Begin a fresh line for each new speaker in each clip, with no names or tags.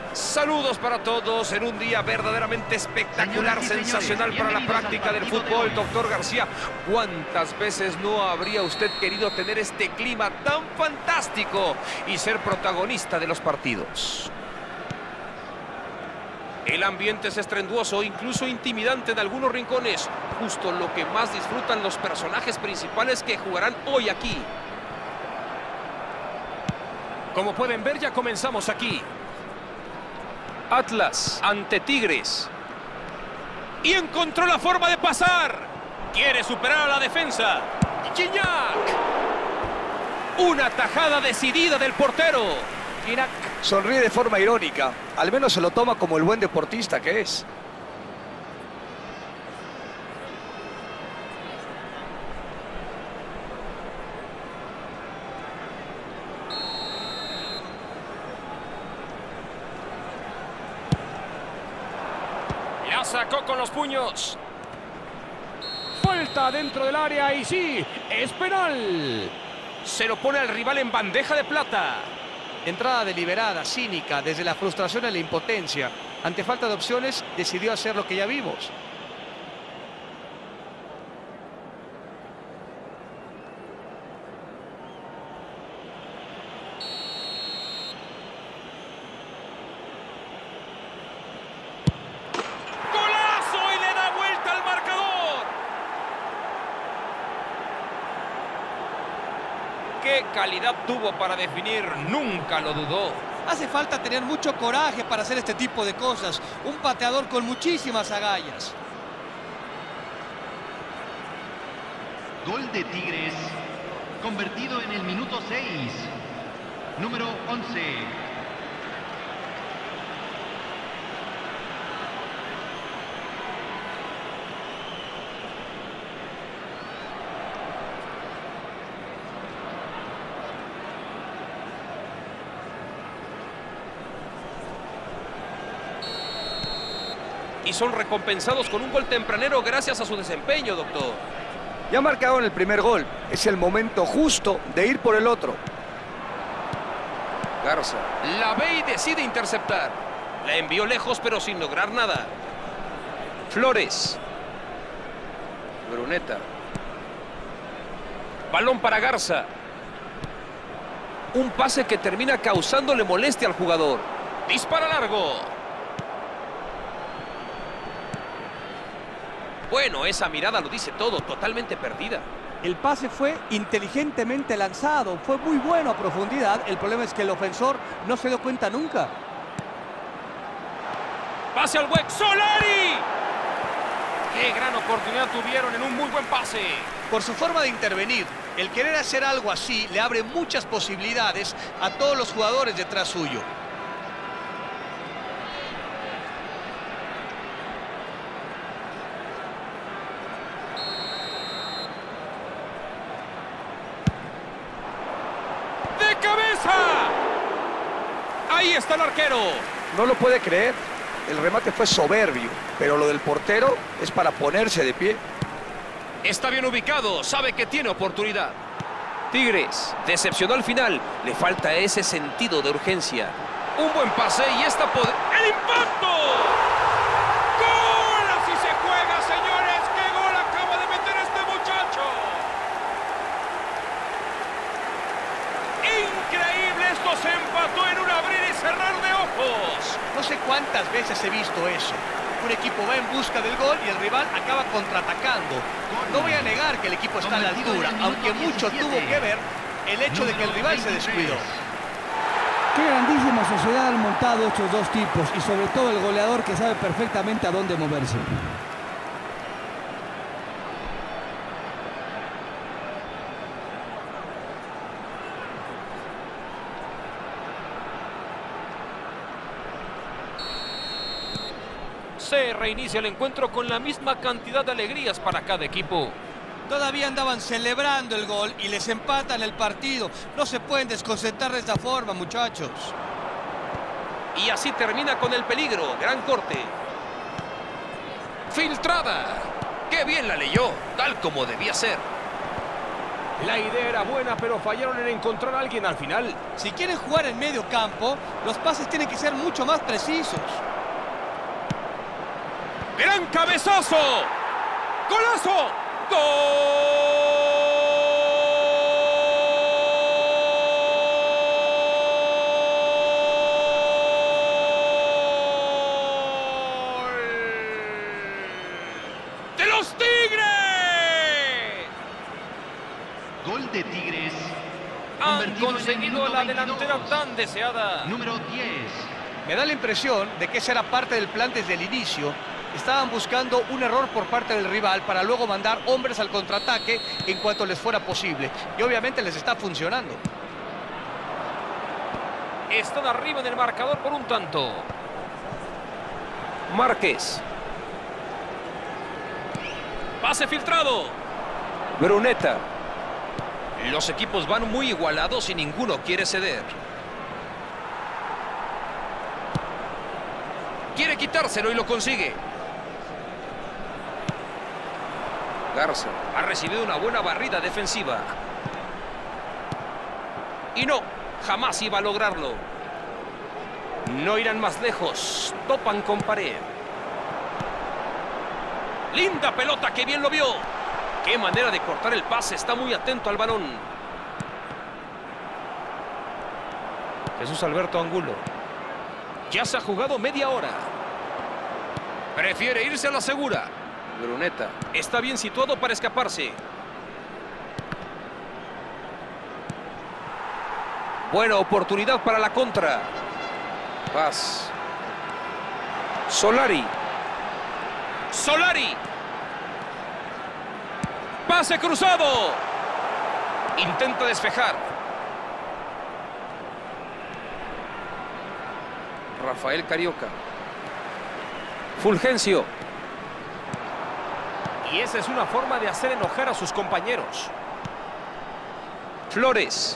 Saludos para todos en un día verdaderamente espectacular, sensacional para la práctica del fútbol. Doctor García, ¿cuántas veces no habría usted querido tener este clima tan fantástico y ser protagonista de los partidos? El ambiente es estruendoso, incluso intimidante en algunos rincones. Justo lo que más disfrutan los personajes principales que jugarán hoy aquí. Como pueden ver, ya comenzamos aquí. Atlas ante Tigres. Y encontró la forma de pasar. Quiere superar a la defensa. Gignac. Una tajada decidida del portero. Gignac.
Sonríe de forma irónica. Al menos se lo toma como el buen deportista que es.
La sacó con los puños. Falta dentro del área y sí, es penal. Se lo pone al rival en bandeja de plata.
Entrada deliberada, cínica, desde la frustración a la impotencia. Ante falta de opciones, decidió hacer lo que ya vimos.
¡Qué calidad tuvo para definir! Nunca lo dudó.
Hace falta tener mucho coraje para hacer este tipo de cosas. Un pateador con muchísimas agallas.
Gol de Tigres, convertido en el minuto 6. Número 11.
Y son recompensados con un gol tempranero gracias a su desempeño, doctor.
Ya marcaron el primer gol. Es el momento justo de ir por el otro.
Garza la ve y decide interceptar. La envió lejos pero sin lograr nada. Flores. Bruneta. Balón para Garza. Un pase que termina causándole molestia al jugador. Dispara largo. Bueno, esa mirada lo dice todo, totalmente perdida.
El pase fue inteligentemente lanzado, fue muy bueno a profundidad. El problema es que el ofensor no se dio cuenta nunca.
Pase al hueco. ¡Solari! ¡Qué gran oportunidad tuvieron en un muy buen pase!
Por su forma de intervenir, el querer hacer algo así le abre muchas posibilidades a todos los jugadores detrás suyo.
Ahí está el arquero.
No lo puede creer. El remate fue soberbio, pero lo del portero es para ponerse de pie.
Está bien ubicado, sabe que tiene oportunidad. Tigres decepcionó al final. Le falta ese sentido de urgencia. Un buen pase y esta poder... ¡El impacto! ¡Gol! Así se juega, señores. ¡Qué gol acaba de meter este muchacho! Increíble, esto se empató en un abrir y cerrar de ojos.
No sé cuántas veces he visto eso. Un equipo va en busca del gol y el rival acaba contraatacando. No voy a negar que el equipo está a la altura, aunque mucho tuvo que ver el hecho de que el rival se descuidó.
Qué grandísima sociedad han montado estos dos tipos y sobre todo el goleador que sabe perfectamente a dónde moverse.
Se reinicia el encuentro con la misma cantidad de alegrías para cada equipo.
Todavía andaban celebrando el gol y les empatan el partido. No se pueden desconcentrar de esta forma, muchachos.
Y así termina con el peligro. Gran corte. Filtrada. ¡Qué bien la leyó! Tal como debía ser. La idea era buena, pero fallaron en encontrar a alguien al final.
Si quieren jugar en medio campo, los pases tienen que ser mucho más precisos.
¡Gran cabezazo! ¡Golazo! ¡Gol! ¡De los Tigres!
Gol de Tigres.
Han
Convertido en el
conseguido
minuto
la delantera
22.
tan deseada.
Número 10.
Me da la impresión de que esa era parte del plan desde el inicio. Estaban buscando un error por parte del rival para luego mandar hombres al contraataque en cuanto les fuera posible. Y obviamente les está funcionando.
Están arriba en el marcador por un tanto. Márquez. Pase filtrado. Bruneta. Los equipos van muy igualados y ninguno quiere ceder. Quiere quitárselo y lo consigue. Garza ha recibido una buena barrida defensiva. Y no, jamás iba a lograrlo. No irán más lejos. Topan con pared. Linda pelota, que bien lo vio. Qué manera de cortar el pase. Está muy atento al balón. Jesús Alberto Angulo. Ya se ha jugado media hora. Prefiere irse a la segura. Bruneta está bien situado para escaparse. Buena oportunidad para la contra. Paz. Solari. Solari. Pase cruzado. Intenta despejar. Rafael Carioca. Fulgencio. Y esa es una forma de hacer enojar a sus compañeros. Flores.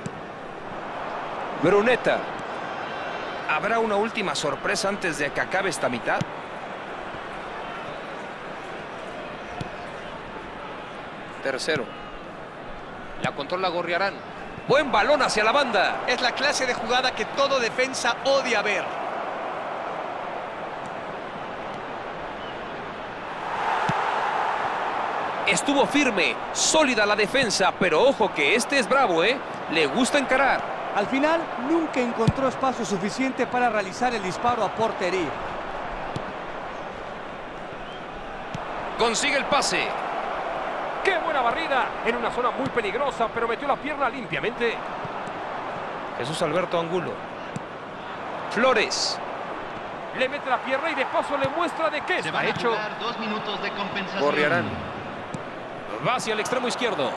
Bruneta. ¿Habrá una última sorpresa antes de que acabe esta mitad? Tercero. La controla Gorriarán. Buen balón hacia la banda.
Es la clase de jugada que todo defensa odia ver.
Estuvo firme, sólida la defensa, pero ojo que este es bravo, ¿eh? Le gusta encarar.
Al final, nunca encontró espacio suficiente para realizar el disparo a portería.
Consigue el pase. ¡Qué buena barrida! En una zona muy peligrosa, pero metió la pierna limpiamente. Jesús Alberto Angulo. Flores. Le mete la pierna y de paso le muestra de qué
Se
está
van a
hecho.
jugar 2 minutos de compensación.
Gorriarán. Va hacia el extremo izquierdo.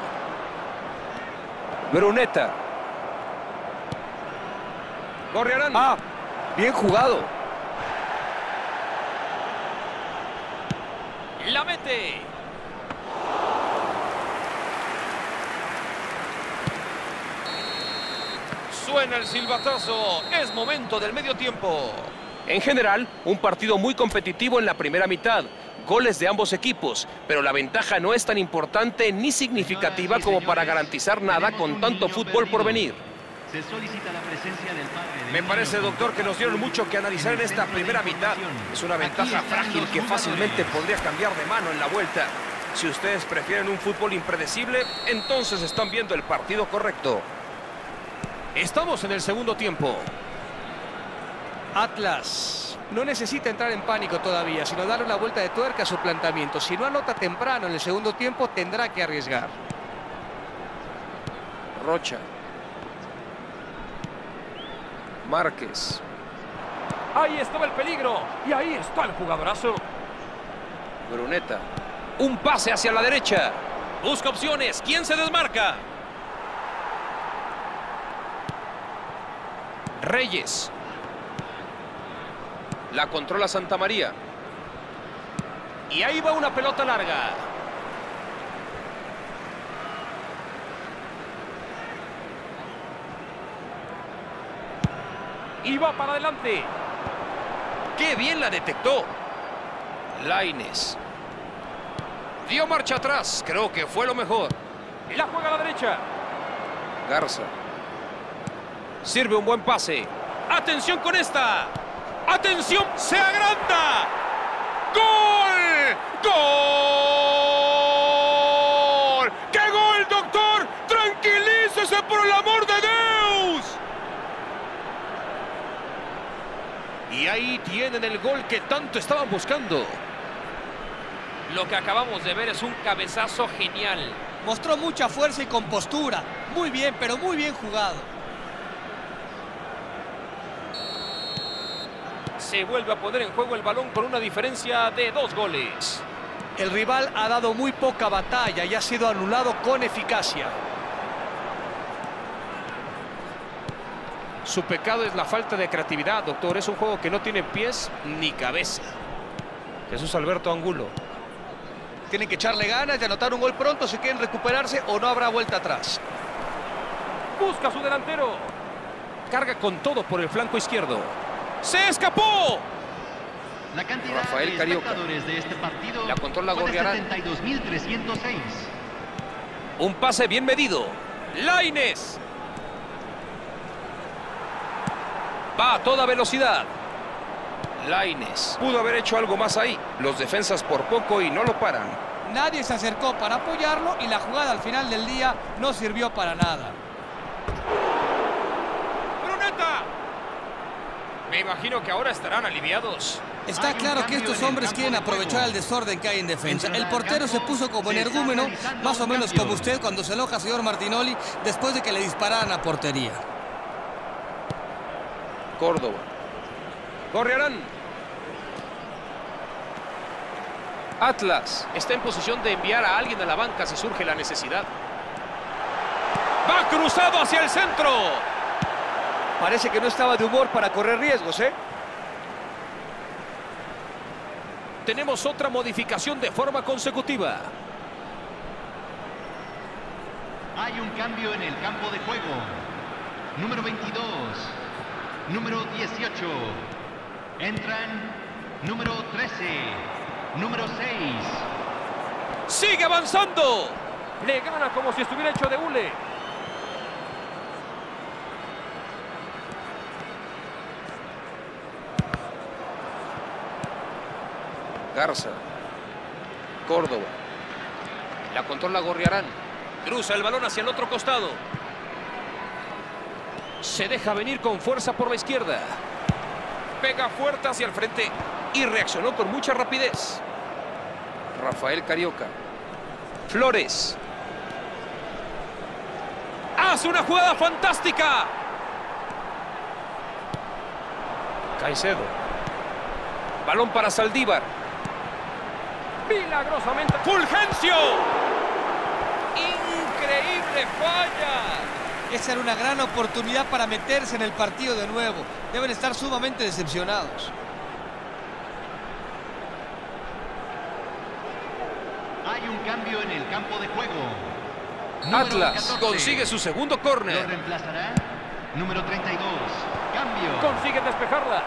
Bruneta. Gorriarán.
Ah, bien jugado.
La mete. Suena el silbatazo. Es momento del medio tiempo. En general, un partido muy competitivo en la primera mitad. Goles de ambos equipos, pero la ventaja no es tan importante ni significativa como para garantizar nada con tanto fútbol por venir.
Se solicita la presencia del padre de
Me parece, doctor, que nos dieron mucho que analizar en esta primera mitad. Es una ventaja frágil que fácilmente podría cambiar de mano en la vuelta. Si ustedes prefieren un fútbol impredecible, entonces están viendo el partido correcto. Estamos en el segundo tiempo.
Atlas no necesita entrar en pánico todavía, sino darle una vuelta de tuerca a su planteamiento. Si no anota temprano en el segundo tiempo, tendrá que arriesgar.
Rocha. Márquez. Ahí estaba el peligro. Y ahí está el jugadorazo. Bruneta. Un pase hacia la derecha. Busca opciones. ¿Quién se desmarca? Reyes. La controla Santa María. Y ahí va una pelota larga. Y va para adelante. ¡Qué bien la detectó! Lainez. Dio marcha atrás. Creo que fue lo mejor. La juega a la derecha. Garza. Sirve un buen pase. ¡Atención con esta! ¡Atención! ¡Se agranda! ¡Gol! ¡Gol! ¡Qué gol, doctor! ¡Tranquilícese por el amor de Dios! Y ahí tienen el gol que tanto estaban buscando. Lo que acabamos de ver es un cabezazo genial.
Mostró mucha fuerza y compostura. Muy bien, pero muy bien jugado.
Se vuelve a poner en juego el balón con una diferencia de 2 goles.
El rival ha dado muy poca batalla y ha sido anulado con eficacia.
Su pecado es la falta de creatividad, doctor. Es un juego que no tiene pies ni cabeza. Jesús Alberto Angulo.
Tienen que echarle ganas de anotar un gol pronto si quieren recuperarse o no habrá vuelta atrás.
Busca a su delantero. Carga con todo por el flanco izquierdo. ¡Se escapó!
La cantidad
Rafael
de
Carioca.
espectadores de este partido
La controla
fue de
Gorriarán.
72.306.
Un pase bien medido. Lainez. Va a toda velocidad. Lainez. Pudo haber hecho algo más ahí. Los defensas por poco y no lo paran.
Nadie se acercó para apoyarlo y la jugada al final del día no sirvió para nada.
¡Bruneta! Me imagino que ahora estarán aliviados.
Está
Hay un
claro que
cambio
estos
en el
hombres
campo
quieren
de
aprovechar
juego.
el desorden que hay en defensa.
Entrará
El
al
portero se
campo,
puso como
se está
energúmeno,
realizando
más o
un
menos
cambio.
como usted cuando se enoja, señor Martinoli, después de que le dispararan a portería.
Córdoba. Gorriarán. Atlas está en posición de enviar a alguien a la banca si surge la necesidad. Va cruzado hacia el centro.
Parece que no estaba de humor para correr riesgos, ¿eh?
Tenemos otra modificación de forma consecutiva.
Hay un cambio en el campo de juego. Número 22. Número 18. Entran número 13. Número 6.
¡Sigue avanzando! Le gana como si estuviera hecho de hule. Garza. Córdoba. La controla Gorriarán. Cruza el balón hacia el otro costado. Se deja venir con fuerza por la izquierda. Pega fuerte hacia el frente y reaccionó con mucha rapidez. Rafael Carioca. Flores. ¡Hace una jugada fantástica! Caicedo. Balón para Saldívar. Milagrosamente. ¡Fulgencio! ¡Increíble falla!
Esa era una gran oportunidad para meterse en el partido de nuevo. Deben estar sumamente decepcionados.
Hay un cambio en el campo de juego. Número
Atlas
14.
consigue su segundo
Lo
córner.
reemplazará número 32. Cambio.
Consigue despejarla.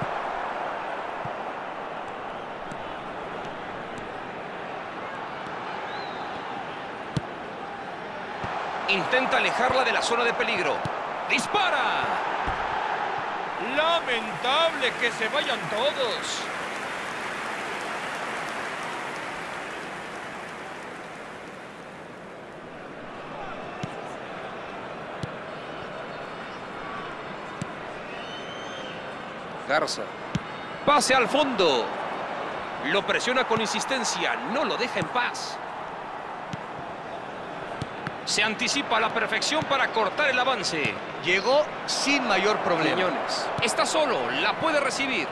Intenta alejarla de la zona de peligro. ¡Dispara! Lamentable que se vayan todos. Garza. Pase al fondo. Lo presiona con insistencia. No lo deja en paz. Se anticipa a la perfección para cortar el avance.
Llegó sin mayor problema.
Quiñones. Está solo. La puede recibir.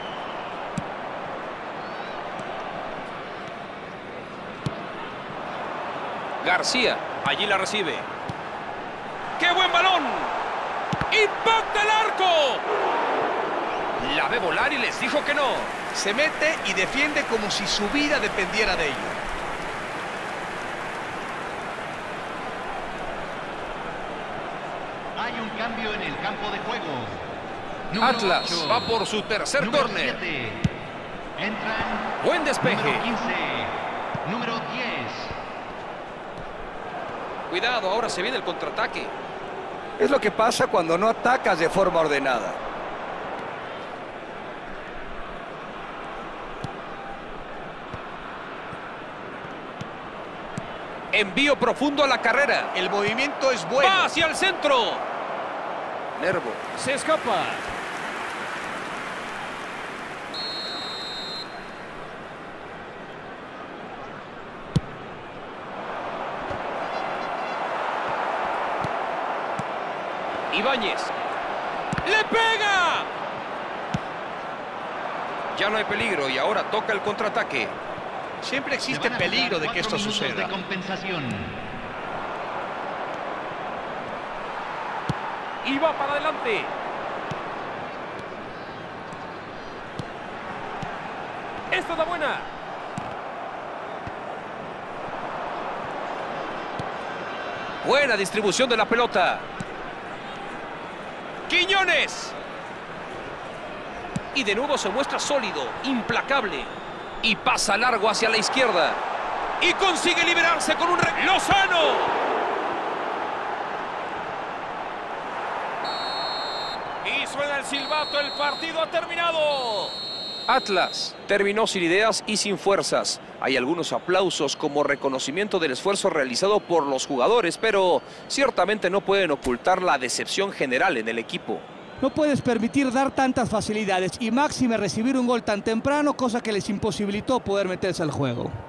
García. Allí la recibe. ¡Qué buen balón! ¡Impacta el arco! La ve volar y les dijo que no.
Se mete y defiende como si su vida dependiera de ello.
Hay un cambio en el campo de juego. Número
Atlas
8.
va por su tercer
Número
córner.
7. Entran
Buen despeje.
número 15. Número 10.
Cuidado, ahora se viene el contraataque.
Es lo que pasa cuando no atacas de forma ordenada.
Envío profundo a la carrera.
El movimiento es bueno.
¡Va hacia el centro!
Nervo.
Se escapa. Ibáñez. ¡Le pega! Ya no hay peligro y ahora toca el contraataque.
Siempre
Se
existe
van a
peligro de
jugar
que esto
4 minutos
suceda.
de compensación.
Y va para adelante. Esta es la buena. Buena distribución de la pelota. Quiñones. Y de nuevo se muestra sólido, implacable. Y pasa largo hacia la izquierda. Y consigue liberarse con un... ¡Lozano! Y suena el silbato, el partido ha terminado. Atlas terminó sin ideas y sin fuerzas. Hay algunos aplausos como reconocimiento del esfuerzo realizado por los jugadores, pero ciertamente no pueden ocultar la decepción general en el equipo.
No puedes permitir dar tantas facilidades y máxime recibir un gol tan temprano, cosa que les imposibilitó poder meterse al juego.